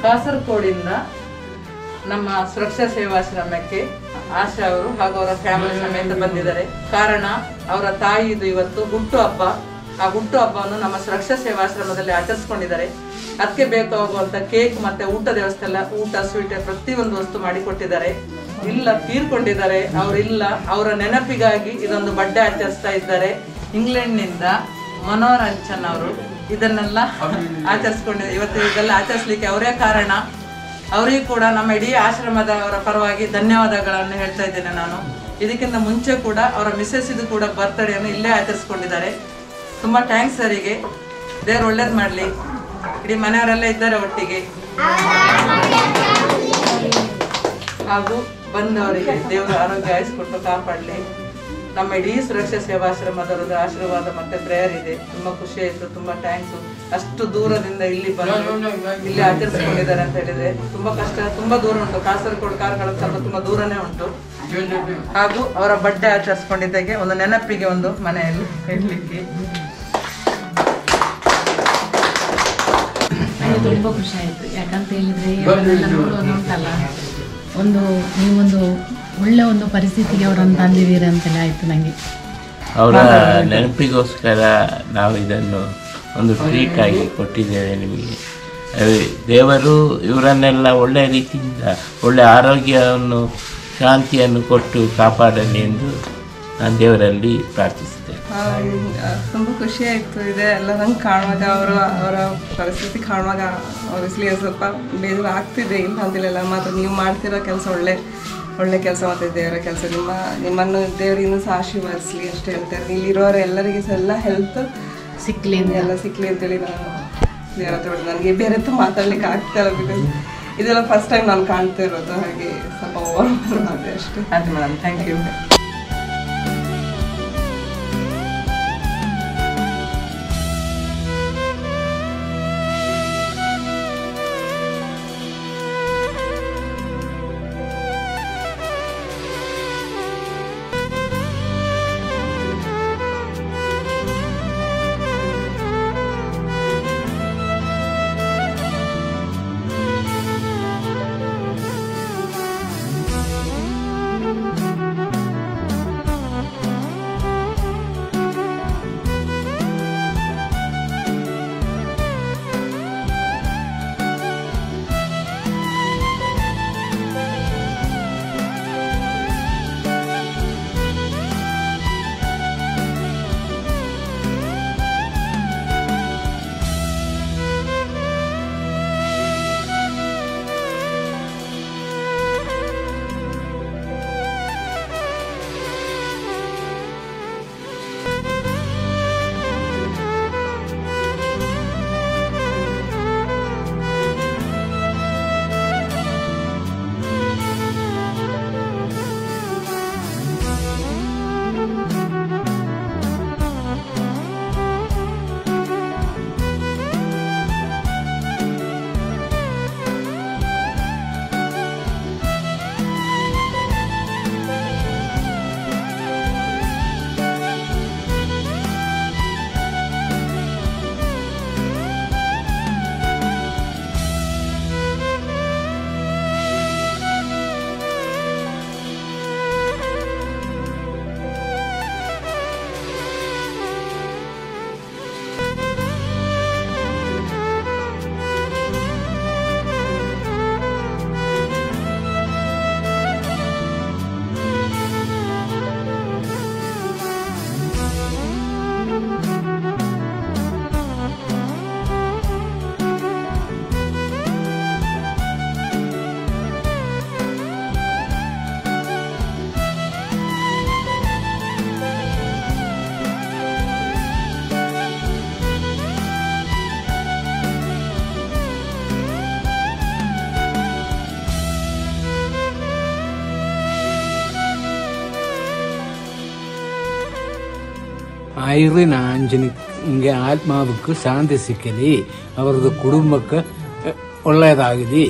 ಕಾಸರಗೋಡಿಂದ ನಮ್ಮ ಸುರಕ್ಷಾ ಸೇವಾಶ್ರಮಕ್ಕೆ ಆಶಾ ಅವರು ಹಾಗೂ ಅವರ ಫ್ಯಾಮಿಲಿ ಸಮೇತ ಬಂದಿದ್ದಾರೆ. ಕಾರಣ ಅವರ ತಾಯಿದು ಇವತ್ತು ಹುಟ್ಟು ಹಬ್ಬ. ಆ ಹುಟ್ಟು ಹಬ್ಬವನ್ನು ನಮ್ಮ ಸುರಕ್ಷಾ ಸೇವಾಶ್ರಮದಲ್ಲಿ ಆಚರಿಸ್ಕೊಂಡಿದ್ದಾರೆ. ಅದಕ್ಕೆ ಬೇಕಾಗುವಂತ ಕೇಕ್ ಮತ್ತೆ ಊಟದ ವ್ಯವಸ್ಥೆ ಎಲ್ಲ, ಊಟ ಸ್ವೀಟ್ ಪ್ರತಿಯೊಂದು ವಸ್ತು ಮಾಡಿಕೊಟ್ಟಿದ್ದಾರೆ. ಇಲ್ಲ ತೀರ್ಕೊಂಡಿದ್ದಾರೆ, ಅವರಿಲ್ಲ, ಅವರ ನೆನಪಿಗಾಗಿ ಇದೊಂದು ಬರ್ಡೇ ಆಚರಿಸ್ತಾ ಇದ್ದಾರೆ. ಇಂಗ್ಲೆಂಡ್ನಿಂದ ಮನೋರಂಜನ್ ಅವರು ಇದನ್ನೆಲ್ಲ ಆಚರಿಸ್ಕೊಂಡಿದ್ದಾರೆ. ಇವತ್ತು ಇದೆಲ್ಲ ಆಚರಿಸ್ಲಿಕ್ಕೆ ಅವರೇ ಕಾರಣ. ಅವರಿಗೂ ಕೂಡ ನಮ್ಮ ಇಡೀ ಆಶ್ರಮದವರ ಪರವಾಗಿ ಧನ್ಯವಾದಗಳನ್ನು ಹೇಳ್ತಾ ಇದ್ದೇನೆ ನಾನು. ಇದಕ್ಕಿಂತ ಮುಂಚೆ ಕೂಡ ಅವರ ಮಿಸ್ಸೆಸ್ ಇದು ಕೂಡ ಬರ್ತ್ಡೇಯನ್ನು ಇಲ್ಲೇ ಆಚರಿಸ್ಕೊಂಡಿದ್ದಾರೆ. ತುಂಬ ಥ್ಯಾಂಕ್ಸ್ ಅವರಿಗೆ. ದೇವ್ರು ಒಳ್ಳೇದು ಮಾಡಲಿ. ಇಡೀ ಮನೆಯವರೆಲ್ಲ ಇದ್ದಾರೆ ಒಟ್ಟಿಗೆ. ಹಾಗೂ ಬಂದವರಿಗೆ ದೇವರು ಆರೋಗ್ಯ ಆಯಿಸ್ಕೊಟ್ಟು ಕಾಪಾಡಲಿ. ನಮ್ಮ ಇಡೀ ಸುರಕ್ಷಾ ಸೇವಾಶ್ರಮದವರ ಆಶೀರ್ವಾದ ಮತ್ತೆ ಪ್ರೇಯರ್ ಇದೆ. ತುಂಬ ಖುಷಿ ಆಯಿತು. ತುಂಬ ಥ್ಯಾಂಕ್ಸು. ಅಷ್ಟು ದೂರದಿಂದ ಇಲ್ಲಿ ಬಂದು ಇಲ್ಲಿ ಆಚರಿಸ್ಕೊಂಡಿದ್ದಾರೆ ಅಂತ ಹೇಳಿದ್ರೆ ತುಂಬ ಕಷ್ಟ, ತುಂಬ ದೂರ ಉಂಟು. ಕಾಸರಗೋಡು ಕಾರ್ಕಳ ಸ್ವಲ್ಪ ತುಂಬ ದೂರನೇ ಉಂಟು. ಹಾಗೂ ಅವರ ಬರ್ಡೇ ಆಚರಿಸ್ಕೊಂಡಿದ್ದಾಗೆ ಒಂದು ನೆನಪಿಗೆ ಒಂದು ಮನೆಯಲ್ಲಿ ಹೇಳಲಿಕ್ಕೆ ತುಂಬ ಖುಷಿ ಆಯಿತು. ಯಾಕಂತ ಹೇಳಿದ್ರೆ ಅವರೆಲ್ಲ ನೋಡುವಂತಲ್ಲ, ನೀವೊಂದು ಒಳ್ಳೆ ಒಂದು ಪರಿಸ್ಥಿತಿಗೆ ಅವರನ್ನು ತಂದಿದ್ದೀರಿ ಅಂತೆಲ್ಲ ಆಯಿತು ನನಗೆ. ಅವರ ನೆನಪಿಗೋಸ್ಕರ ನಾವು ಇದನ್ನು ಒಂದು ಟ್ರೀಟ್ ಆಗಿ ಕೊಟ್ಟಿದ್ದೇವೆ ನಿಮಗೆ. ದೇವರು ಇವರನ್ನೆಲ್ಲ ಒಳ್ಳೆಯ ರೀತಿಯಿಂದ ಒಳ್ಳೆಯ ಆರೋಗ್ಯವನ್ನು ಶಾಂತಿಯನ್ನು ಕೊಟ್ಟು ಕಾಪಾಡಲಿ ಎಂದು ನಾನು ದೇವರಲ್ಲಿ ಪ್ರಾರ್ಥಿಸಿದೆ. ತುಂಬ ಖುಷಿ ಆಯಿತು ಇದೆ ಎಲ್ಲರನ್ನು ಕಾಣುವಾಗ, ಅವರ ಪರಿಸ್ಥಿತಿ ಕಾಣುವಾಗ ಆಬ್ವಿಯಸ್ಲಿ ಸ್ವಲ್ಪ ಬೇಜಾರು ಆಗ್ತಿದೆ. ಇಲ್ಲ ಅಂತಿಲ್ಲ, ಮಾತ್ರ ನೀವು ಮಾಡ್ತಿರೋ ಕೆಲಸ ಒಳ್ಳೆ ಕೆಲಸ ಮತ್ತು ದೇವರ ಕೆಲಸ. ನಿಮ್ಮನ್ನು ದೇವರು ಇನ್ನೂ ಸಹ ಆಶೀರ್ವದಿಸಲಿ ಅಷ್ಟೇ ಹೇಳ್ತಾರೆ. ಇಲ್ಲಿರೋರು ಎಲ್ಲರಿಗೆ ಸಹ ಎಲ್ಲ ಹೆಲ್ತ್ ಸಿಕ್ಕಲಿ ಅಂತೇಳಿ ನಾನು ದೇವರ ಹತ್ರ ನನಗೆ ಬೇರೆ ಮಾತಾಡ್ಲಿಕ್ಕೆ ಆಗ್ತಾಯಿಲ್ಲ. ಬಿಕಾಸ್ ಇದೆಲ್ಲ ಫಸ್ಟ್ ಟೈಮ್ ನಾನು ಕಾಣ್ತಾ ಇರೋದು. ಹಾಗೆ ಸ್ವಲ್ಪ ಓವರ್ ಮಾಡಿದೆ ಅಷ್ಟೇ. ಆಯ್ತು ಮೇಡಮ್, ಥ್ಯಾಂಕ್ ಯು. ಐರಿನ ಆಂಜನಿಗೆ ಆತ್ಮಾವಕ್ಕೆ ಶಾಂತಿ ಸಿಕ್ಕಲಿ, ಅವರದ್ದು ಕುಟುಂಬಕ್ಕೆ ಒಳ್ಳೆಯದಾಗಲಿ.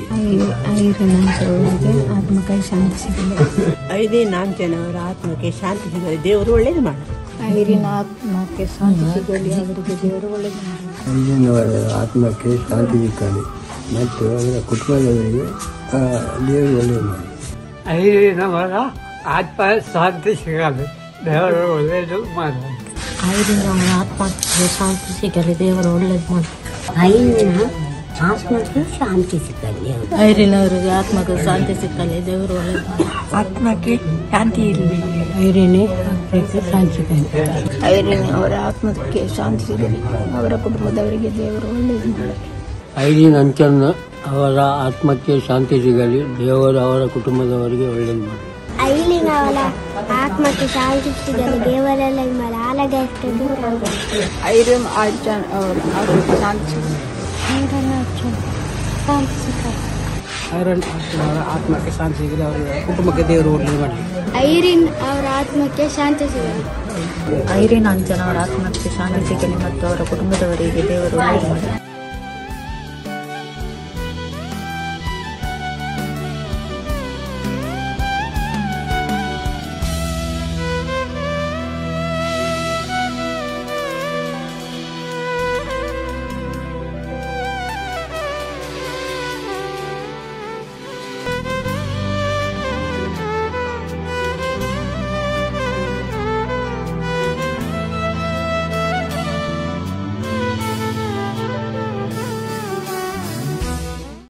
ಆತ್ಮಕ್ಕೆ ಶಾಂತಿ ಸಿಗಲಿ. ಐರಿನ ಆಂಜನವರ ಆತ್ಮಕ್ಕೆ ಶಾಂತಿ ಸಿಗಲಿ, ದೇವರು ಒಳ್ಳೇದು ಮಾಡಿ. ಐರಿನ ಆತ್ಮಕ್ಕೆ ಶಾಂತಿ ಸಿಗಲಿ, ಅವರಿಗೆ ದೇವರು ಒಳ್ಳೇದು ಮಾಡಿ. ಐರಿನವರ ಆತ್ಮಕ್ಕೆ ಶಾಂತಿ ಸಿಗಲಿ, ಮತ್ತು ಅವರ ಕುಟುಂಬದವರಿಗೆ ದೇವರು ಒಳ್ಳೆಯದು ಮಾಡಿ. ಐರಿನವರ ಆತ್ಮ ಶಾಂತಿ ಸಿಗಲಿ, ದೇವರು ಒಳ್ಳೆಯದು ಮಾಡಿ. ಐರಿನವರ ಆತ್ಮಕ್ಕೆ ಶಾಂತಿ ಸಿಗಲಿ, ದೇವರು ಒಳ್ಳೆಯದು ಮಾಡಿ. ಐರಿನ ಆತ್ಮಕ್ಕೆ ಶಾಂತಿ ಸಿಗಲಿ, ಐರಿನವರಿಗೆ ಆತ್ಮಕ್ಕೆ ಶಾಂತಿ ಸಿಕ್ಕಲಿ, ದೇವರು ಒಳ್ಳೆಯದು ಮಾಡಿ. ಆತ್ಮಕ್ಕೆ ಶಾಂತಿ ಇರಲಿ, ಐರಿನೇ ಆತ್ಮಕ್ಕೆ ಶಾಂತಿ ಸಿಕ್ಕಲಿ. ಐರಿನ ಅವರ ಆತ್ಮಕ್ಕೆ ಶಾಂತಿ ಸಿಗಲಿ, ಅವರ ಕುಟುಂಬದವರಿಗೆ ದೇವರು ಒಳ್ಳೆಯದು ಮಾಡಿ. ಐರಿನ ಅಂಚನ್ನ ಅವರ ಆತ್ಮಕ್ಕೆ ಶಾಂತಿ ಸಿಗಲಿ, ದೇವರು ಅವರ ಕುಟುಂಬದವರಿಗೆ ಒಳ್ಳೆಯದು ಮಾಡಿ. ಐರಿನವರ ಆತ್ಮಕ್ಕೆ ಶಾಂತಿ ಸಿಗಲಿ, ದೇವರೆಲ್ಲ ಮಾಡಿ. ಆಲಗ ಐರಿನ ಅವರ ಆತ್ಮಕ್ಕೆ ಶಾಂತಿ ಸಿಗಲಿ, ಐರನ್ ಅವರ ಆತ್ಮಕ್ಕೆ ಶಾಂತಿ ಸಿಗಲಿ, ಅವರ ಕುಟುಂಬಕ್ಕೆ ದೇವರು ಒಳ್ಳೆಯದು ಮಾಡಿ. ಐರಿನ್ ಅವರ ಆತ್ಮಕ್ಕೆ ಶಾಂತಿ ಸಿಗಲಿ. ಐರಿನ ಅಂಚನ ಅವರ ಆತ್ಮಕ್ಕೆ ಶಾಂತಿ ಸಿಗಲಿ ಮತ್ತು ಅವರ ಕುಟುಂಬದವರಿಗೆ ದೇವರು ಒಳ್ಳೆಯದು ಮಾಡಿ.